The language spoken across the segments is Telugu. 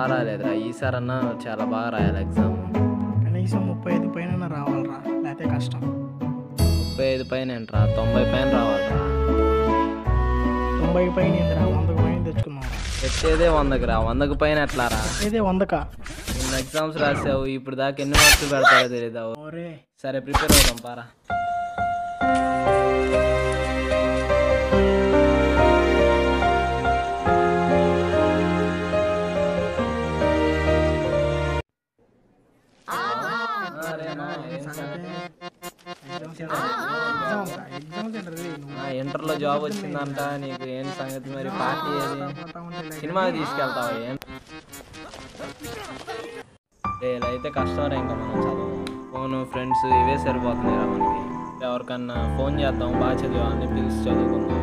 బాగా రాలేదురా. ఈసారన్నా చాలా బాగా రాయాలి ఎగ్జామ్. కనీసం 35 పైన రావాలరా, లేకపోతే కష్టం. 35 పైన ఏంట్రా, 90 పైన రావాలిరా. 90 పైన ఏందిరా, 100 పైన తెచ్చుకున్నాం. తెచ్చేదే 100కి రా, 100కి పైన ఎట్లా రా? తెచ్చేదే 100కా? నిన్న ఎగ్జామ్స్ రాసావు, ఇప్పుడు దాకా ఎన్ని మార్క్స్ పెడతారో తెలియదు. సరే ప్రిపేర్ అవుదాం పారా. ఇంటర్లో జాబ్ వచ్చిందంట నీకు, ఏం సంగతి మరి? పార్టీ ఏది? సినిమాకి తీసుకెళ్తావా? ఏం ఇలా అయితే కష్టం రా. ఇంకా మనం చదువు, ఫోను, ఫ్రెండ్స్ ఇవే సరిపోతున్నాయి రా మనకి. ఎవరికన్నా ఫోన్ చేద్దాం, బాగా చదివాలని పిలిచి చదువుకుందాం.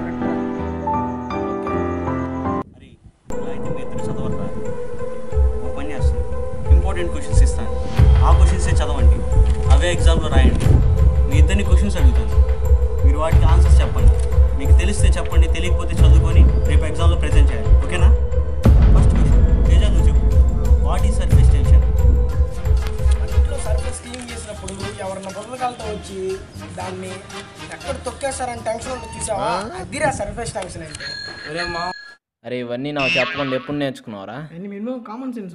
ఇంపార్టెంట్ క్వశ్చన్స్ ఇస్తాను, ఆ క్వశ్చన్సే చదవండి, అవే ఎగ్జామ్లో రాయండి. మీ ఇద్దరిని క్వశ్చన్స్ అడుగుతాను, మీరు వాటికి ఆన్సర్స్ చెప్పండి. మీకు తెలిస్తే చెప్పండి, తెలియకపోతే చదువుకొని రేపు ఎగ్జామ్లో ప్రెజెంట్ చేయాలి. ఓకేనా? ఫస్ట్ క్వశ్చన్, తేజ నువ్వు చెప్పు. What is surface tension? ఇంట్లో సర్ఫేస్ క్లీన్ చేసినప్పుడు ఎవరన్నా బుర్రకాలతో వచ్చి దాన్ని ఎక్కడ తొక్కేస్తారని టెన్షన్ ఉంటుంది చూసావా, అదిరా సర్ఫేస్ టెన్షన్ అంటే. అరే ఇవన్నీ నాకు చెప్పకుండా ఎప్పుడు నేర్చుకున్నావురా? Minimum common sense.